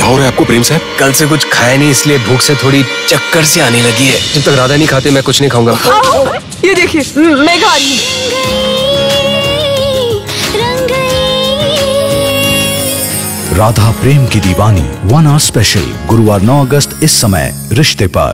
क्या हो रहा है आपको प्रेम साहब? कल से कुछ खाया नहीं, इसलिए भूख से थोड़ी चक्कर सी आने लगी है। जब तक राधा नहीं खाते मैं कुछ नहीं खाऊंगा। ये देखिए मैं खा रही हूँ। राधा प्रेम की दीवानी 1 आवर स्पेशल गुरुवार 9 अगस्त इस समय रिश्ते पर।